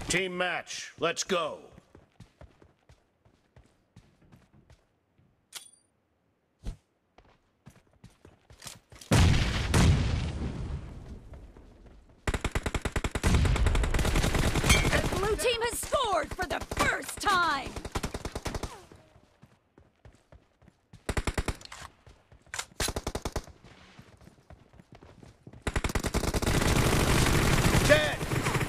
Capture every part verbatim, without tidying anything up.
Team match, let's go. The blue team has scored for the first time! Dead!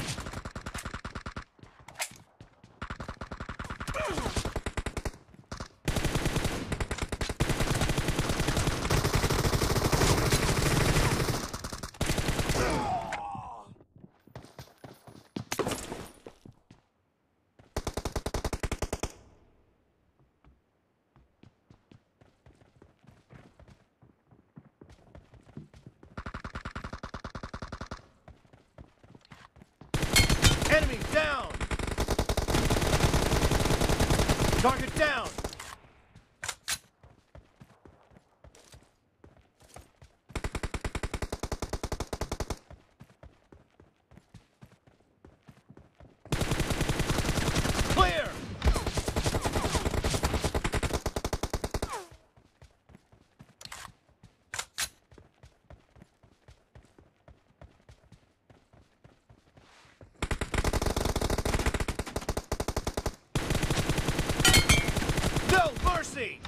Enemy down! Target down! Clear! No mercy!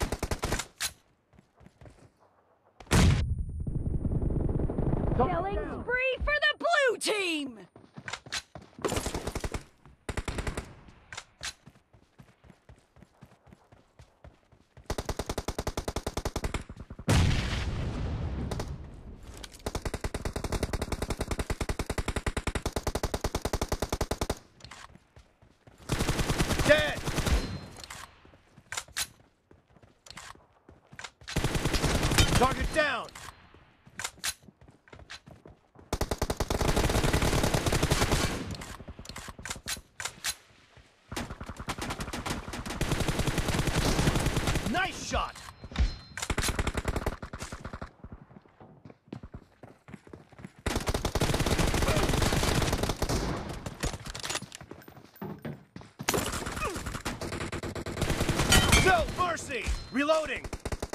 Killing spree for the blue team! Dead! Target down! Nice shot! No mercy! Reloading!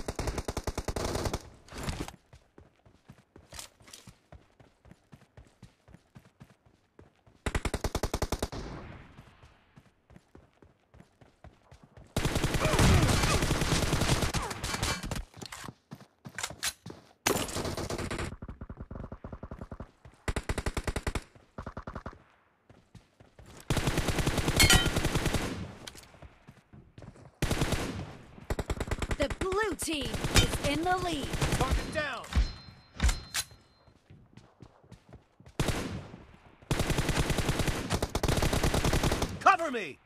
The blue team is in the lead. Target down! Cover me!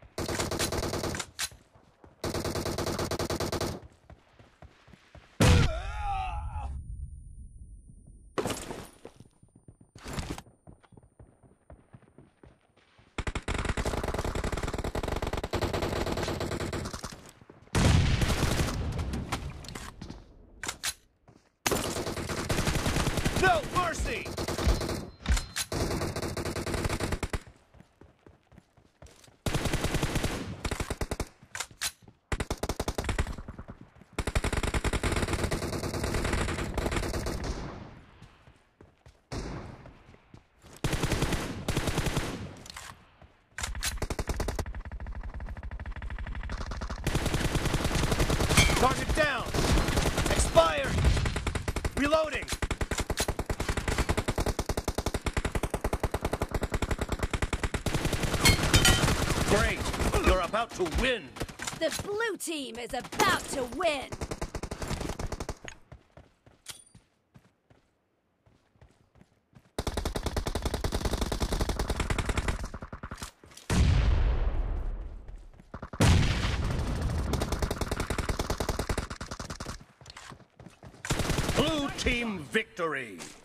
No mercy! Target down! Expired! Reloading! Great! You're about to win! The blue team is about to win! Blue team victory!